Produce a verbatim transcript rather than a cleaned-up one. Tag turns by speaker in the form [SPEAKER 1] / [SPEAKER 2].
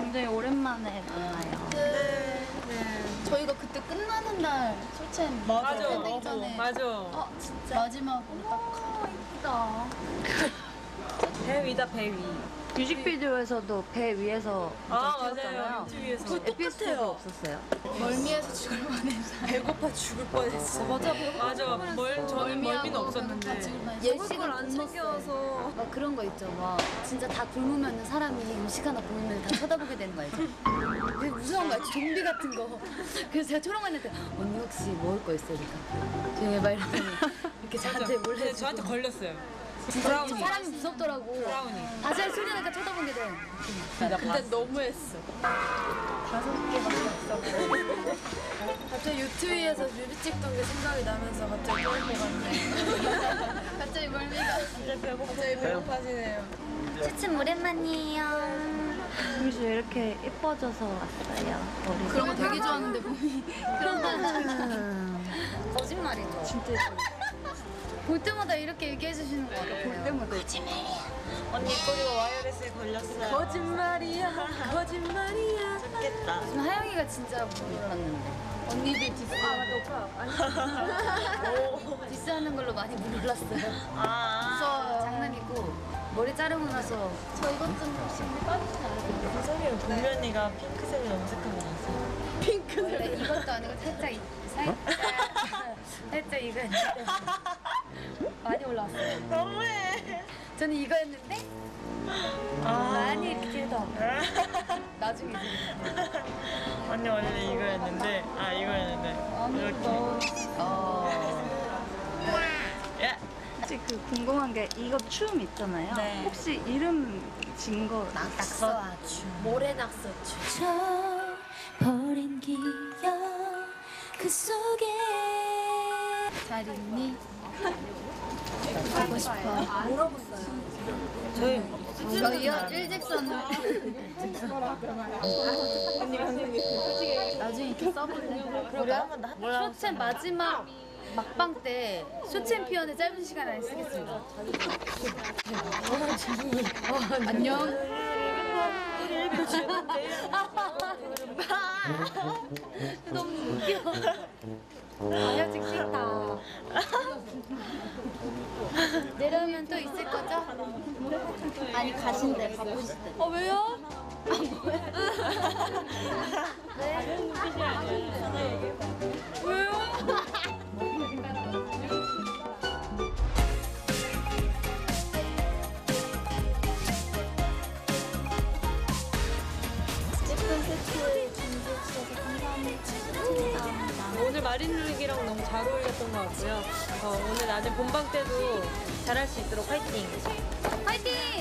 [SPEAKER 1] 굉장히 오랜만에 만나요.
[SPEAKER 2] 네. 네.
[SPEAKER 3] 저희가 그때 끝나는 날 쇼챔
[SPEAKER 2] 맞아.
[SPEAKER 3] 팬데이 전에
[SPEAKER 2] 맞아.
[SPEAKER 3] 아 진짜 마지막으로 딱 이쁘다.
[SPEAKER 2] 배 위다 배 위.
[SPEAKER 1] 뮤직비디오에서도 배 위에서
[SPEAKER 2] 아
[SPEAKER 1] 찍었잖아요.
[SPEAKER 2] 맞아요. 유튜브에서.
[SPEAKER 1] 에피소드 없었어요?
[SPEAKER 3] 멀미에서 죽을 뻔했어.
[SPEAKER 2] 배고파 죽을 뻔했어. 맞아 배고파. 맞아. 멀 저는 멀미는 없었는데.
[SPEAKER 3] 예식을 안 챙겨서 막 그런 거 있죠. 막 진짜 다 굶으면 사람이 음식 하나 보이면 다 쳐다보게 되는 거 알죠? 되게 무서운 거 알죠? 좀비 같은 거. 그래서 제가 초롱언니한테 언니 혹시 먹을 거 있어요? 그러니까 조용히 말 이러더니 이렇게 저한테 몰래
[SPEAKER 2] 근데 저한테 걸렸어요.
[SPEAKER 3] 진짜
[SPEAKER 2] 브라우니.
[SPEAKER 3] 사람이 무섭더라고.
[SPEAKER 2] 브라우니.
[SPEAKER 3] 다시 할 소리 나니까 쳐다보게 돼.
[SPEAKER 2] 근데 너무했어.
[SPEAKER 3] 다섯 개밖에 없어.
[SPEAKER 4] 갑자기 유튜브에서 뮤비 찍던 게 생각이 나면서 갑자기 떠올 것 같네.
[SPEAKER 3] 갑자기 멀미가.
[SPEAKER 4] 진짜 배고 갑자기 배고파지네요.
[SPEAKER 3] 추침 오랜만이에요.
[SPEAKER 1] 유미 왜 이렇게 예뻐져서 왔어요? 머리.
[SPEAKER 3] 그런 거 되게 좋아하는데 봄이 그런 거 거짓말이죠.
[SPEAKER 1] 진짜 예뻐.
[SPEAKER 3] 볼 때마다 이렇게 얘기해 주시는 거 같아요.
[SPEAKER 1] 볼 때마다
[SPEAKER 2] 언니 꼬리가 와이어리스에 걸렸어요.
[SPEAKER 4] 거짓말이야, 거짓말이야.
[SPEAKER 2] 좋겠다.
[SPEAKER 3] 지금 하영이가 진짜 몰랐는데 언니들 디스 아 맞다 디스하는 걸로 많이 몰랐어요.
[SPEAKER 2] 아.
[SPEAKER 3] 무서워요. 장난이고 머리 자르고 나서 저 이것 좀 혹시 빠지지 않아요?
[SPEAKER 2] 무슨 소리예요? 동미 언니가 핑크색을 염색하고 나서.
[SPEAKER 3] 원래 이것도 아니고 살짝 이- 살짝 살짝 이거였는데 많이 올라왔어요.
[SPEAKER 2] 너무해.
[SPEAKER 3] 저는 이거였는데
[SPEAKER 2] 아.
[SPEAKER 3] 많이 이렇게 더 나중에 이제
[SPEAKER 2] 언니 원래 이거였는데, 아 이거였는데 이렇게.
[SPEAKER 3] 어.
[SPEAKER 2] 야.
[SPEAKER 1] 혹시 그 궁금한 게 이거 춤 있잖아요.
[SPEAKER 2] 네.
[SPEAKER 1] 혹시 이름 진 거
[SPEAKER 3] 낙서 아주
[SPEAKER 4] 모래 낙서춤.
[SPEAKER 3] 버린 기억 그 속에 잘 있니? 보고 싶어.
[SPEAKER 2] 저희
[SPEAKER 3] 이거 이어 일직선으로 나중에 이렇게 써볼래?
[SPEAKER 2] 우리 한번 더
[SPEAKER 3] 그러니까 쇼챔 마지막 막방 때 쇼챔피언의 짧은 시간 안에 쓰겠습니다. 어, 안녕. 너무 웃겨. 아야직 싫다. 내려오면 또 있을 거죠? 아니 가신대 바쁘실 때.
[SPEAKER 4] 어 왜요?
[SPEAKER 3] 예쁜 세트 준비해주셔서 감사합니다.
[SPEAKER 2] 오늘 마린룩이랑 너무 잘 어울렸던 것 같고요. 어, 오늘 나중에 본방 때도 잘할 수 있도록 화이팅!
[SPEAKER 3] 화이팅!